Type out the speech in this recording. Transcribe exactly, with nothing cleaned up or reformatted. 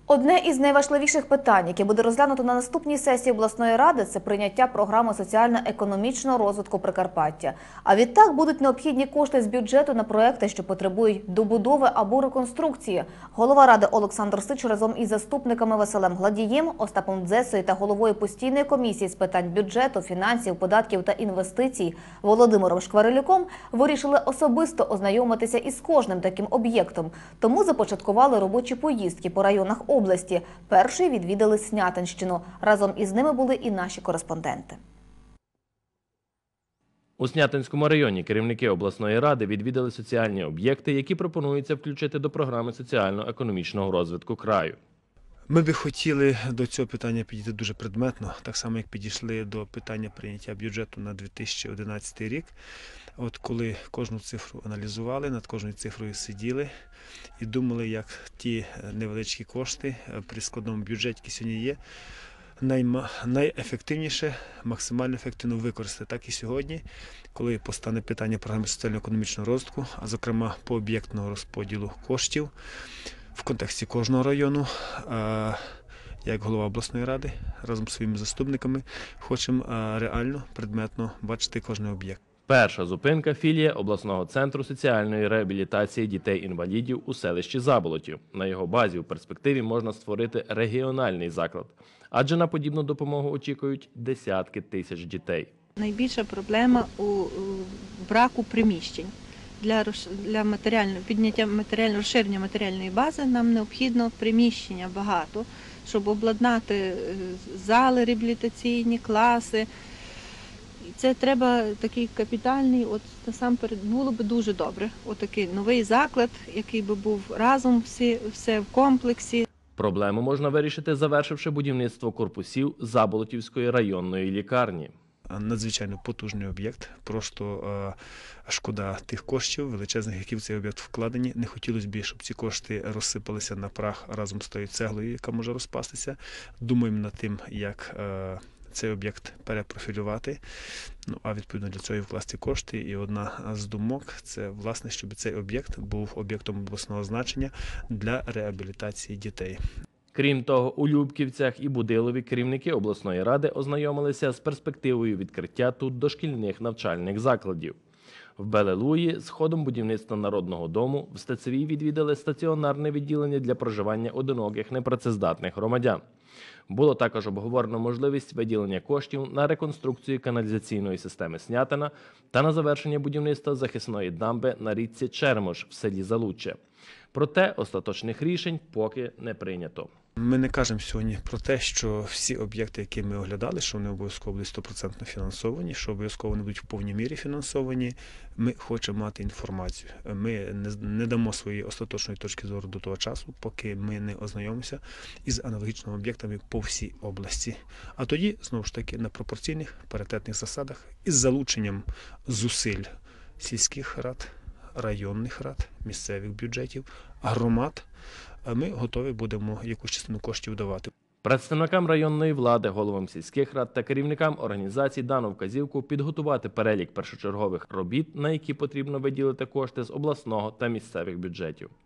Одне із найважливіших питань, яке буде розглянуто на наступній сесії обласної ради, це прийняття програми соціально-економічного розвитку Прикарпаття. А відтак будуть необхідні кошти з бюджету на проекти, що потребують добудови або реконструкції. Голова ради Олександр Сич разом із заступниками Василем Гладієм, Остапом Дзесою та головою постійної комісії з питань бюджету, фінансів, податків та інвестицій Володимиром Шкварилюком вирішили особисто ознайомитися із кожним таким об'єктом. Тому започаткували робочі поїздки по районах області. Перші відвідали Снятинщину. Разом із ними були і наші кореспонденти. У Снятинському районі керівники обласної ради відвідали соціальні об'єкти, які пропонується включити до програми соціально-економічного розвитку краю. Ми би хотіли до цього питання підійти дуже предметно, так само, як підійшли до питання прийняття бюджету на дві тисячі одинадцятий рік. От коли кожну цифру аналізували, над кожною цифрою сиділи і думали, як ті невеличкі кошти при складному бюджеті, який сьогодні є, найефективніше, максимально ефективно використати. Так і сьогодні, коли постане питання програми соціально-економічного розвитку, а зокрема по об'єктного розподілу коштів, в контексті кожного району, як голова обласної ради, разом з своїми заступниками, хочемо реально, предметно бачити кожен об'єкт. Перша зупинка – філія обласного центру соціальної реабілітації дітей-інвалідів у селищі Заболотів. На його базі у перспективі можна створити регіональний заклад, адже на подібну допомогу очікують десятки тисяч дітей. Найбільша проблема у браку приміщень. Для, для матеріального, підняття матеріального, розширення матеріальної бази нам необхідно приміщення багато, щоб обладнати зали реабілітаційні, класи. Це треба такий капітальний, от насамперед було б дуже добре. Отакий новий заклад, який би був разом всі, все в комплексі. Проблему можна вирішити, завершивши будівництво корпусів Заболотівської районної лікарні. Надзвичайно потужний об'єкт, просто е, шкода тих коштів величезних, які в цей об'єкт вкладені. Не хотілося б, щоб ці кошти розсипалися на прах разом з тою цеглою, яка може розпастися. Думаємо над тим, як е, цей об'єкт перепрофілювати, ну, а відповідно для цього і вкласти кошти. І одна з думок – це, власне, щоб цей об'єкт був об'єктом обласного значення для реабілітації дітей. Крім того, у Любківцях і Будилові керівники обласної ради ознайомилися з перспективою відкриття тут дошкільних навчальних закладів. В Белелуї з ходом будівництва Народного дому в Стецевій відвідали стаціонарне відділення для проживання одиноких непрацездатних громадян. Було також обговорено можливість виділення коштів на реконструкцію каналізаційної системи Снятина та на завершення будівництва захисної дамби на річці Черемош в селі Залуччя. Проте остаточних рішень поки не прийнято. Ми не кажемо сьогодні про те, що всі об'єкти, які ми оглядали, що вони обов'язково будуть сто відсотків фінансовані, що обов'язково вони будуть в повній мірі фінансовані. Ми хочемо мати інформацію. Ми не, не дамо своєї остаточної точки зору до того часу, поки ми не ознайомимося із аналогічними об'єктами по всій області. А тоді, знову ж таки, на пропорційних, паритетних засадах із залученням зусиль сільських рад, районних рад, місцевих бюджетів, громад, ми готові будемо якусь частину коштів давати. Представникам районної влади, головам сільських рад та керівникам організацій дано вказівку підготувати перелік першочергових робіт, на які потрібно виділити кошти з обласного та місцевих бюджетів.